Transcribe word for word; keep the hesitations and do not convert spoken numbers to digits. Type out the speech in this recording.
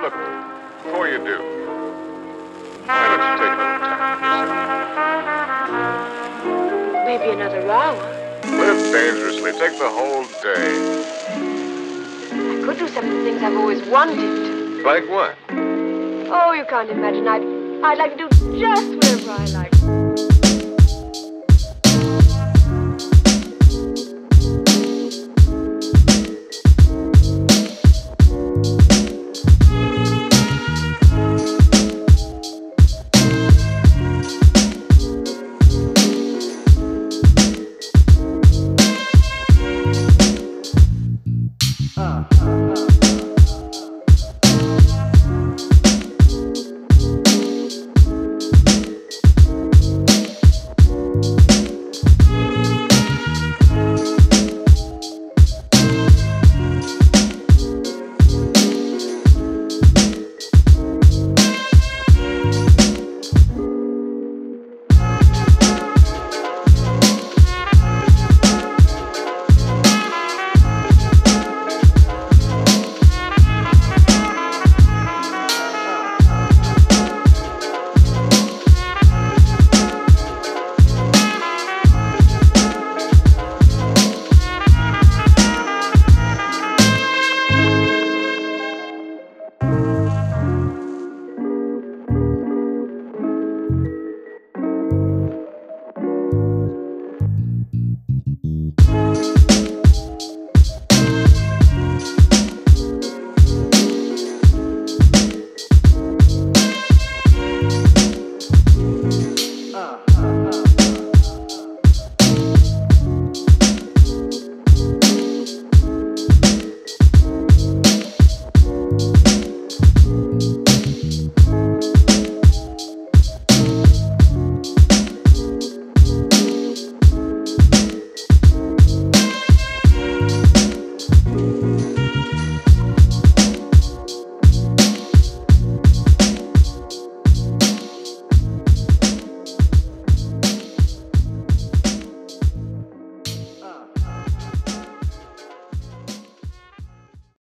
Look, before you do, why don't you take a little time for yourself? Maybe another hour. Live dangerously. Take the whole day. I could do some of the things I've always wanted. Like what? Oh, you can't imagine. I'd, I'd like to do just whatever I like. Uh, uh, uh.